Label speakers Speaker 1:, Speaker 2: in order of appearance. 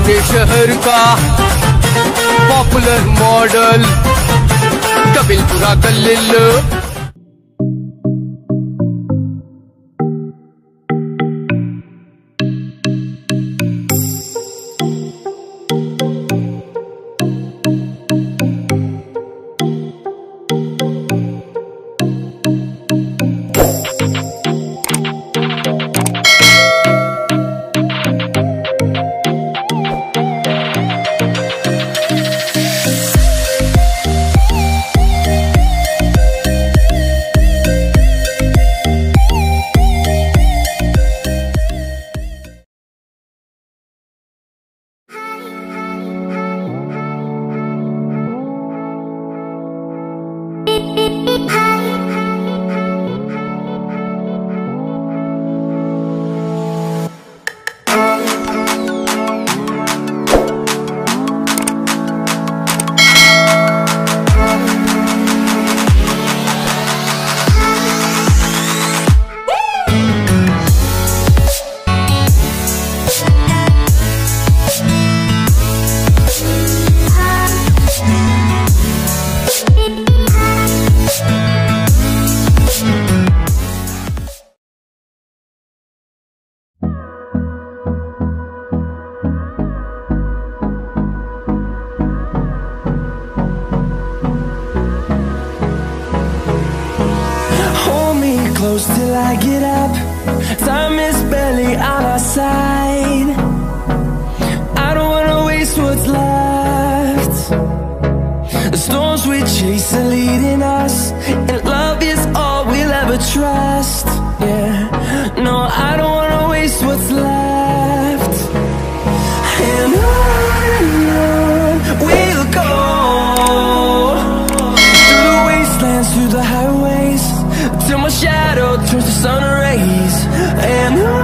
Speaker 1: पुराने शहर का पॉपुलर मॉडल दबिलपुरा गल्लिल।
Speaker 2: Close till I get up. Time is barely on our side. I don't wanna waste what's left. The storms we chase are leading us, and love is all we'll ever trust. Yeah, no, I don't wanna waste what's left. And on we'll go, through the wastelands, through the highways, till my shadow turns to sun rays. And